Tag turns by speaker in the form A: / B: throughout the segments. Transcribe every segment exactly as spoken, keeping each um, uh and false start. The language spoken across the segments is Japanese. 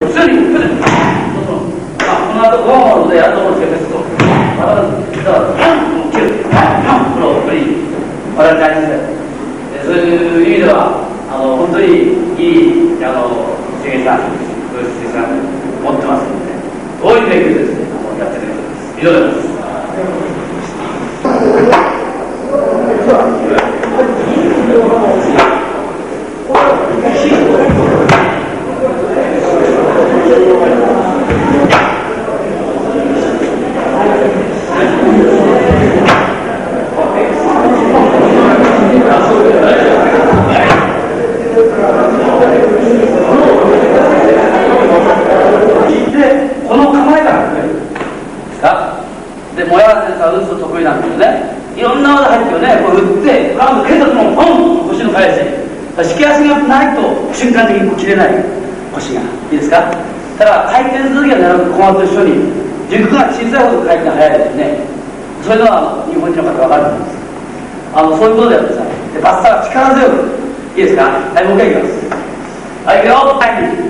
A: 普通に普通にこの後ゴールでやるところですけど、だからパンを切る、パンを振り、我々大事で、そういう意味ではあの本当にいいあの水泳さん、そういう水泳さん持ってますので、どういう勉強ですね、やってくれるんです。以上でございます。瞬間的に切れない腰がいいですか。ただ回転する時はなるべく小松と一緒に軸が小さいほど回転が速いですね。それでは日本人の方分かると思います。あのそういうことでやってください。でバッサが力強くいいですか。はい、もう一回いきます。はい、いくよ。はい、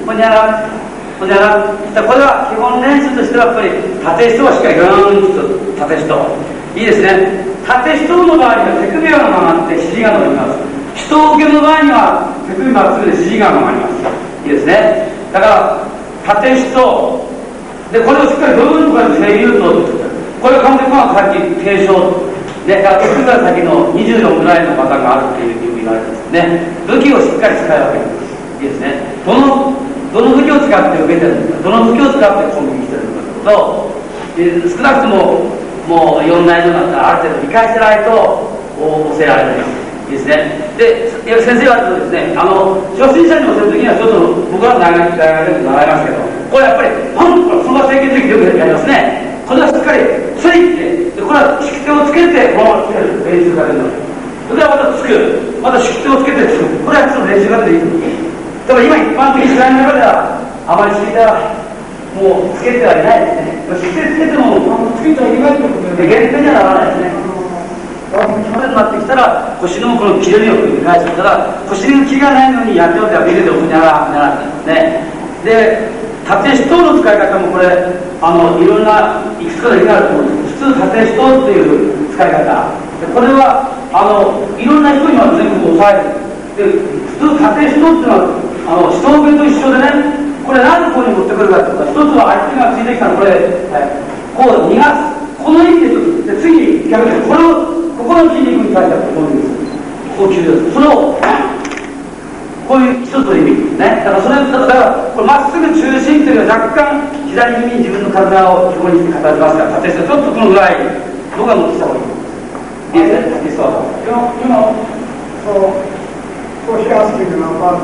A: ほにゃらほにゃら。これは基本練習としてはやっぱり縦一をしっかりグーンと縦一いいですね。縦一の場合には手首が曲がって肘が伸びます。人受けの場合には手首まっすぐで肘が曲がります。いいですね。だから縦四とでこれをしっかりどういうところで正流とこれが完全にさっき継承でだから手首から先のにじゅうよんぐらいのパターンがあるっていうふうに言われてますね。武器をしっかり使い分けます。いいですね。どのどの武器を使って受けてるのか、どの武器を使って攻撃してるのかと少なくとももうよん代の中ある程度理解してないと教えられない。いいですね。で、先生はですね、あの初心者に教えるときにはちょっと僕らの大学で習いますけど、これやっぱりパンとそのまま制限的によくやりますね。これはしっかりついて、でこれは引き手をつけてこのままつける練習が出るの。それからまたつく、また引き手をつけてつく。これはちょっと練習が出ていいと思う。だから今一般的に知らない中ではあまり引き手はもうつけてはいないですね。引き手つけてもつけちゃいけないってことで限定にはならないですね。去年になってきたら腰のこの切れ目を繰り返してたら腰に切りがないのにやっておってはビルでほにゃらほにゃらってね。で縦四頭の使い方もこれあのいろんないくつかできなると思うんです。普通縦四頭っていう使い方でこれはあのいろんな人には全部抑えるで普通縦四頭っていうのはあの四頭弁と一緒でねこれ何でここに持ってくるかっていうと一つは相手がついてきたのこれ、はい、こう逃がすこの意味でで次逆にこれをここの筋肉に対してはこういうこういうですそれをこういう一つの意味ね。だからそれだからこれまっすぐ中心というのは若干左耳に自分の体をここに形ますから縦してちょっとこのぐらい僕は持ってきた方がいいいいですね。いいですか。
B: You know, so so he asked me about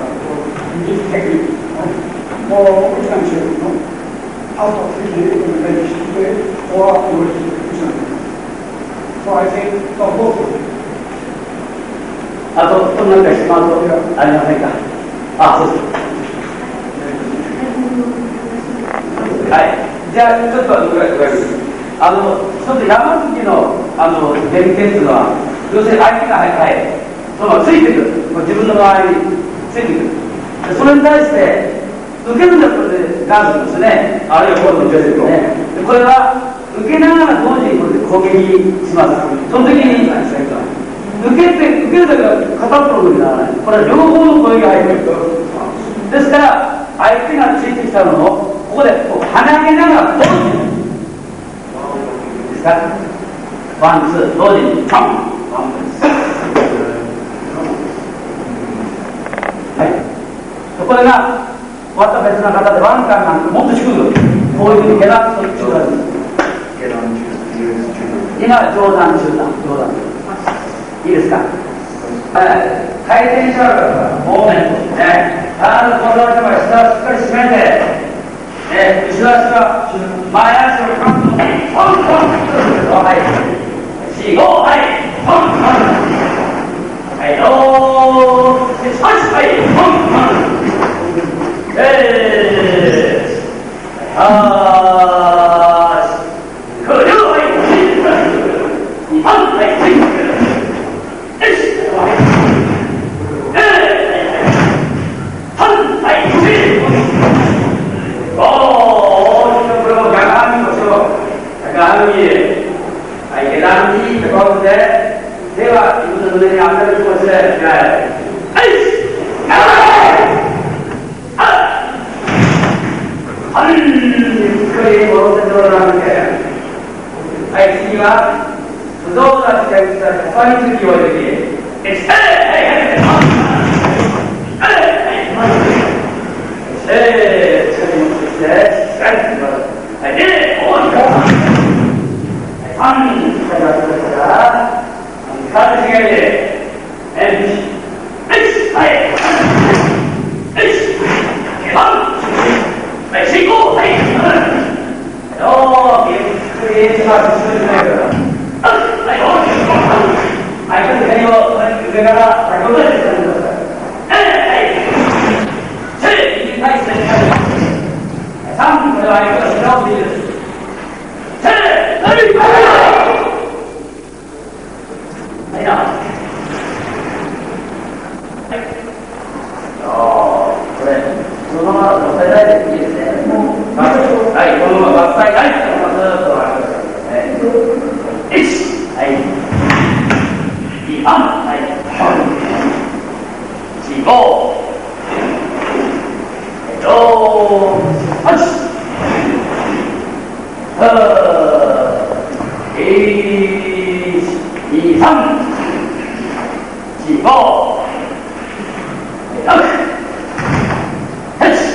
B: this technique. Or we can say, you know, out of three or So I think for both of them.
A: あと、何か質問ありませんか。あ、そうです。はい。じゃあ、ちょっと伺います。あの、ちょっと山月の、あの、連携っていうのは、要するに相手が早い。その、ついてくる。自分の周りについてくる。でそれに対して、受けるんだったらガンですね。あるいはこういうのですね。これは、受けながら同時にこれで攻撃します。その時に受けて受けるだけは片っぽのにならない。これは両方の攻撃が入っている。ですから相手がついてきたのをここでこう跳ね上げながら同時にですか。ワンツー同時にパンワンツーはい。これがまた別な方でワンカンなんかもっと低くこういうふうにゲラッと中段です。今は上段中段上段いいですか。回転しちゃうからモーメントね。あのこの人が下をしっかり締めて、ね、後ろ足は前足をカンとポンポンはい四五はいポンポンはいローしはいポンポンえーあーこれをはい二番はいはいよしえー反対り戻せておりません。はい、次は不動な視点したかさみつきを入れて、えっ、えー、えー、近くに持ってきて、しっかりと、はい、で、おー、さんにん、しっかりとやってから、カード違いで、えー、はい、はい、はい、進行、はい、おー、ゆっくりします、進んでください。はい、おー、はい、左を上から先ほどで進んでください。はい、せー、右対戦、さん、これは相手が白を見る。せー、はい、はいな。はい。これ、そのまま乗せないでいいですね。はい、このまま伐採ないっていうのがずっとありますね。いち、はい。に、さん、はい。よん、ご、ろく、はち、いち、に、さん、よん、ご、ろく、はち、はち、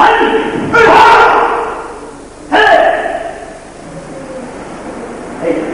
C: はい